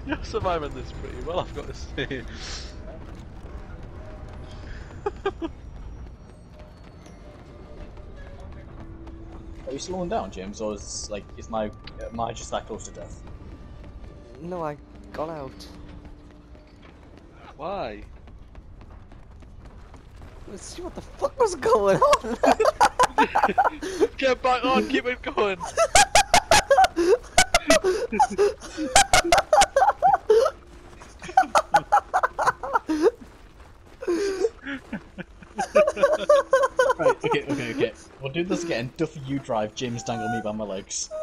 You're surviving this pretty well, I've got to say. Are you slowing down, James, or is am I just that close to death? No, I got out. Why? Let's see what the fuck was going on. Get back on, keep it going. Right, okay. We'll do this again. Duffy, you drive. James, dangle me by my legs.